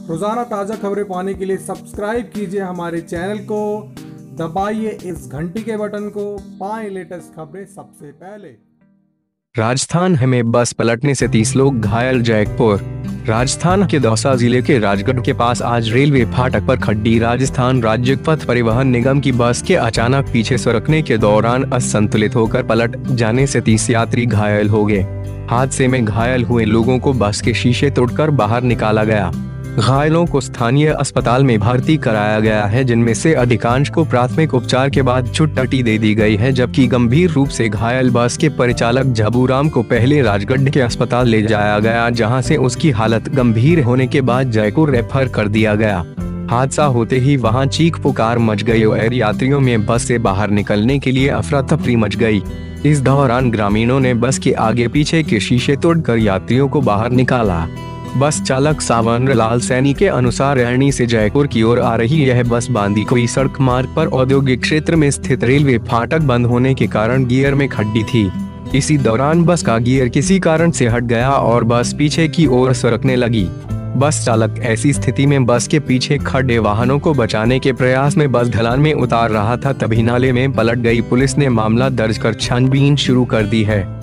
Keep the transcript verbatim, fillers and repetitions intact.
रोजाना ताज़ा खबरें पाने के लिए सब्सक्राइब कीजिए हमारे चैनल को, दबाइए इस घंटी के बटन को, पाएं लेटेस्ट खबरें सबसे पहले। राजस्थान में बस पलटने से तीस लोग घायल। जयपुर। राजस्थान के दौसा जिले के राजगढ़ के पास आज रेलवे फाटक पर खड्डी राजस्थान राज्य पथ परिवहन निगम की बस के अचानक पीछे सरकने के दौरान असंतुलित होकर पलट जाने से तीस यात्री घायल हो गए। हादसे में घायल हुए लोगों को बस के शीशे तोड़कर बाहर निकाला गया। घायलों को स्थानीय अस्पताल में भर्ती कराया गया है, जिनमें से अधिकांश को प्राथमिक उपचार के बाद छुट्टी दे दी गई है, जबकि गंभीर रूप से घायल बस के परिचालक जबूराम को पहले राजगढ़ के अस्पताल ले जाया गया, जहां से उसकी हालत गंभीर होने के बाद जयपुर रेफर कर दिया गया। हादसा होते ही वहां चीख पुकार मच गई और यात्रियों में बस से बाहर निकलने के लिए अफरा तफरी मच गई। इस दौरान ग्रामीणों ने बस के आगे पीछे के शीशे तोड़कर यात्रियों को बाहर निकाला। बस चालक सावंर लाल सैनी के अनुसार रैणी से जयपुर की ओर आ रही यह बस बांदीकुई सड़क मार्ग पर औद्योगिक क्षेत्र में स्थित रेलवे फाटक बंद होने के कारण गियर में खड्डी थी। इसी दौरान बस का गियर किसी कारण से हट गया और बस पीछे की ओर सरकने लगी। बस चालक ऐसी स्थिति में बस के पीछे खड़े वाहनों को बचाने के प्रयास में बस ढलान में उतार रहा था, तभी नाले में पलट गई। पुलिस ने मामला दर्ज कर छानबीन शुरू कर दी है।